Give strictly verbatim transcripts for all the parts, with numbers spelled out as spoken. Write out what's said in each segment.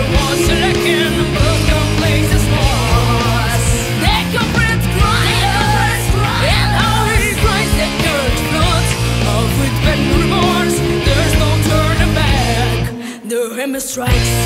was selecting both complacency was. The culprit cries, and how he cries that courage floods of regret and remorse. There's no turning back. The hammer strikes.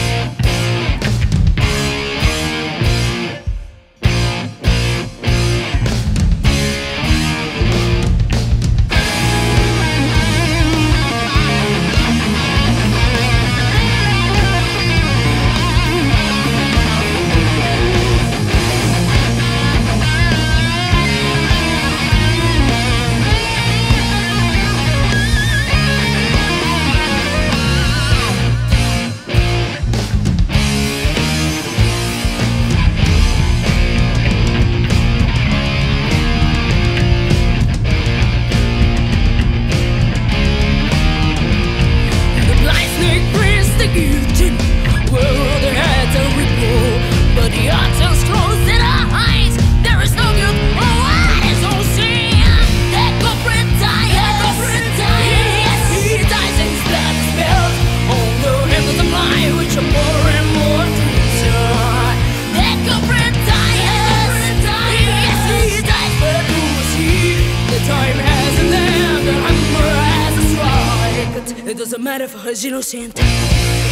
Guillotine, where the heads are removed, but the answers closed in our eyes. There is no good or what is all sin. The culprit dies. Yes, he dies and his blood is spilled on the embers of life, which are more and more crimson. The culprit dies. Yes, he dies, but who is he? The time has an end, the hammer has a strike. It doesn't matter for he's innocent.